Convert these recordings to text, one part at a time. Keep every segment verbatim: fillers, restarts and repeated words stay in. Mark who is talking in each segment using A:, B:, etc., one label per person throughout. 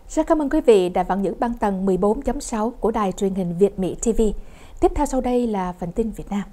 A: Rất cảm ơn quý vị đã vẫn giữ băng tần mười bốn chấm sáu của đài truyền hình Việt Mỹ ti vi. Tiếp theo sau đây là phần tin Việt Nam.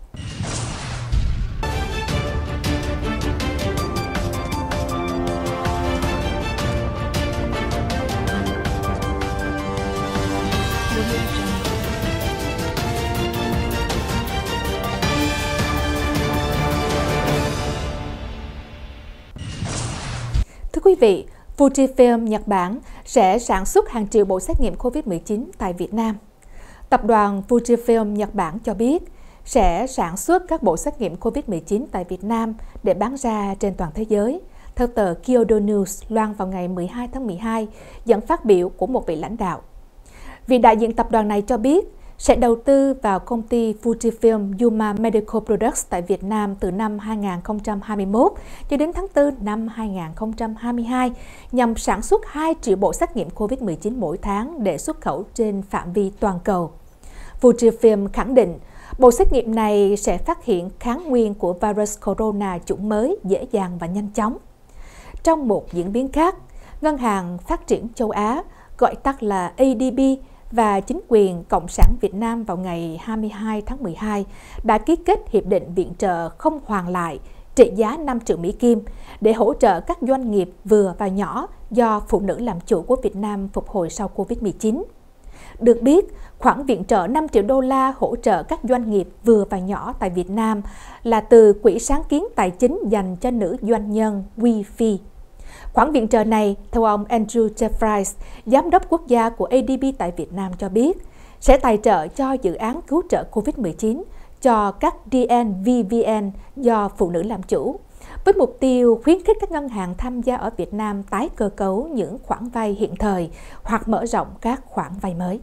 A: Thưa quý vị, Fujifilm Nhật Bản sẽ sản xuất hàng triệu bộ xét nghiệm Covid mười chín tại Việt Nam. Tập đoàn Fujifilm Nhật Bản cho biết sẽ sản xuất các bộ xét nghiệm Covid mười chín tại Việt Nam để bán ra trên toàn thế giới, theo tờ Kyodo News loan vào ngày mười hai tháng mười hai, dẫn phát biểu của một vị lãnh đạo. Vị đại diện tập đoàn này cho biết sẽ đầu tư vào công ty Fujifilm Yuma Medical Products tại Việt Nam từ năm hai nghìn không trăm hai mươi mốt cho đến tháng tư năm hai nghìn không trăm hai mươi hai nhằm sản xuất hai triệu bộ xét nghiệm Covid mười chín mỗi tháng để xuất khẩu trên phạm vi toàn cầu. Fujifilm khẳng định bộ xét nghiệm này sẽ phát hiện kháng nguyên của virus corona chủng mới dễ dàng và nhanh chóng. Trong một diễn biến khác, Ngân hàng Phát triển Châu Á, gọi tắt là A D B, và chính quyền Cộng sản Việt Nam vào ngày hai mươi hai tháng mười hai đã ký kết hiệp định viện trợ không hoàn lại trị giá năm triệu Mỹ Kim để hỗ trợ các doanh nghiệp vừa và nhỏ do phụ nữ làm chủ của Việt Nam phục hồi sau Covid mười chín. Được biết, khoản viện trợ năm triệu đô la hỗ trợ các doanh nghiệp vừa và nhỏ tại Việt Nam là từ Quỹ sáng kiến tài chính dành cho nữ doanh nhân WeFi. Khoản viện trợ này, theo ông Andrew Jeffries, Giám đốc quốc gia của A D B tại Việt Nam cho biết, sẽ tài trợ cho dự án cứu trợ Covid mười chín cho các D N V V N do phụ nữ làm chủ, với mục tiêu khuyến khích các ngân hàng tham gia ở Việt Nam tái cơ cấu những khoản vay hiện thời hoặc mở rộng các khoản vay mới.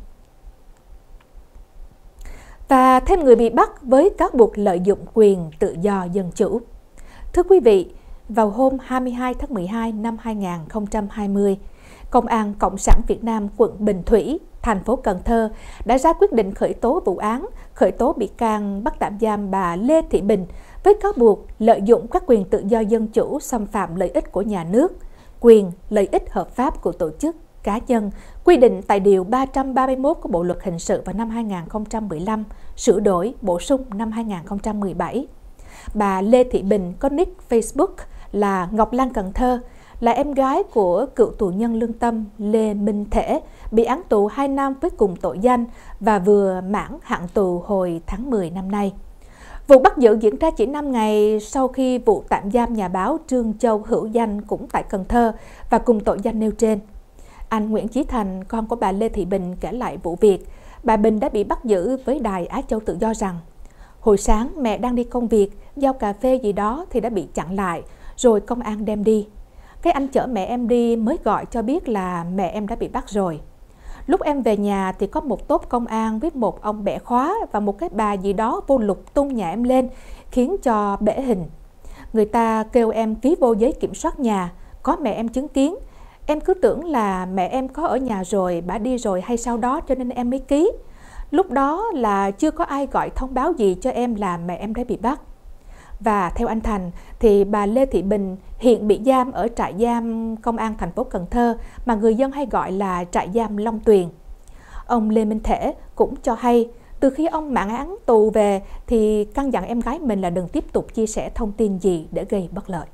A: Và thêm người bị bắt với cáo buộc lợi dụng quyền tự do dân chủ. Thưa quý vị, vào hôm hai mươi hai tháng mười hai năm hai nghìn không trăm hai mươi, Công an Cộng sản Việt Nam quận Bình Thủy, thành phố Cần Thơ đã ra quyết định khởi tố vụ án, khởi tố bị can, bắt tạm giam bà Lê Thị Bình với cáo buộc lợi dụng các quyền tự do dân chủ, xâm phạm lợi ích của nhà nước, quyền, lợi ích hợp pháp của tổ chức, cá nhân, quy định tại Điều ba trăm ba mươi mốt của Bộ Luật Hình sự vào năm hai nghìn không trăm mười lăm, sửa đổi, bổ sung năm hai nghìn không trăm mười bảy. Bà Lê Thị Bình có nick Facebook là Ngọc Lan Cần Thơ, là em gái của cựu tù nhân lương tâm Lê Minh Thể, bị án tù hai năm với cùng tội danh và vừa mãn hạn tù hồi tháng mười năm nay. Vụ bắt giữ diễn ra chỉ năm ngày sau khi vụ tạm giam nhà báo Trương Châu Hữu Danh cũng tại Cần Thơ và cùng tội danh nêu trên. Anh Nguyễn Chí Thành, con của bà Lê Thị Bình, kể lại vụ việc. Bà Bình đã bị bắt giữ với đài Á Châu Tự Do rằng hồi sáng mẹ đang đi công việc, giao cà phê gì đó thì đã bị chặn lại, rồi công an đem đi. Cái anh chở mẹ em đi mới gọi cho biết là mẹ em đã bị bắt rồi. Lúc em về nhà thì có một tốp công an với một ông bẻ khóa và một cái bà gì đó vô lục tung nhà em lên, khiến cho bể hình. Người ta kêu em ký vô giấy kiểm soát nhà, có mẹ em chứng kiến. Em cứ tưởng là mẹ em có ở nhà rồi, bà đi rồi hay sau đó cho nên em mới ký. Lúc đó là chưa có ai gọi thông báo gì cho em là mẹ em đã bị bắt. Và theo anh Thành thì bà Lê Thị Bình hiện bị giam ở trại giam công an thành phố Cần Thơ mà người dân hay gọi là trại giam Long Tuyền. Ông Lê Minh Thể cũng cho hay từ khi ông mãn án tù về thì căn dặn em gái mình là đừng tiếp tục chia sẻ thông tin gì để gây bất lợi.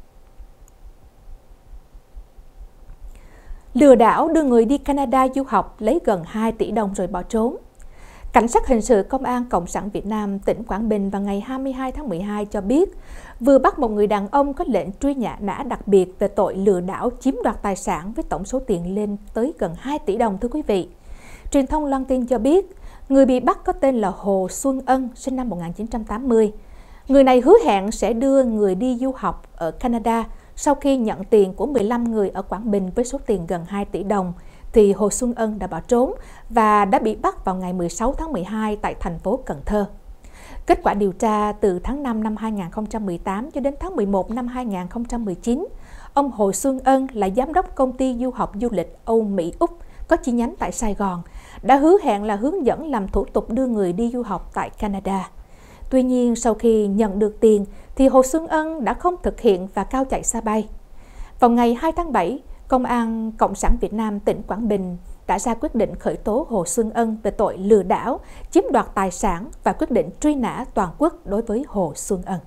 A: Lừa đảo đưa người đi Canada du học lấy gần hai tỷ đồng rồi bỏ trốn. Cảnh sát hình sự Công an Cộng sản Việt Nam tỉnh Quảng Bình vào ngày hai mươi hai tháng mười hai cho biết vừa bắt một người đàn ông có lệnh truy nã đặc biệt về tội lừa đảo chiếm đoạt tài sản với tổng số tiền lên tới gần hai tỷ đồng. Thưa quý vị, truyền thông loan tin cho biết người bị bắt có tên là Hồ Xuân Ân, sinh năm một nghìn chín trăm tám mươi. Người này hứa hẹn sẽ đưa người đi du học ở Canada. Sau khi nhận tiền của mười lăm người ở Quảng Bình với số tiền gần hai tỷ đồng, thì Hồ Xuân Ân đã bỏ trốn và đã bị bắt vào ngày mười sáu tháng mười hai tại thành phố Cần Thơ. Kết quả điều tra từ tháng năm năm hai nghìn không trăm mười tám cho đến tháng mười một năm hai nghìn không trăm mười chín, ông Hồ Xuân Ân là giám đốc công ty du học du lịch Âu Mỹ Úc có chi nhánh tại Sài Gòn, đã hứa hẹn là hướng dẫn làm thủ tục đưa người đi du học tại Canada. Tuy nhiên, sau khi nhận được tiền, thì Hồ Xuân Ân đã không thực hiện và cao chạy xa bay. Vào ngày hai tháng bảy, Công an Cộng sản Việt Nam tỉnh Quảng Bình đã ra quyết định khởi tố Hồ Xuân Ân về tội lừa đảo, chiếm đoạt tài sản và quyết định truy nã toàn quốc đối với Hồ Xuân Ân.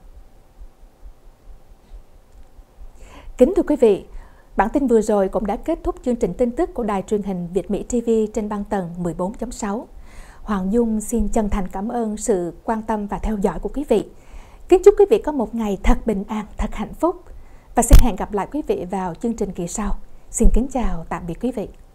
A: Kính thưa quý vị, bản tin vừa rồi cũng đã kết thúc chương trình tin tức của Đài truyền hình Việt Mỹ ti vi trên băng tần mười bốn chấm sáu. Hoàng Dung xin chân thành cảm ơn sự quan tâm và theo dõi của quý vị. Kính chúc quý vị có một ngày thật bình an, thật hạnh phúc. Và xin hẹn gặp lại quý vị vào chương trình kỳ sau. Xin kính chào, tạm biệt quý vị.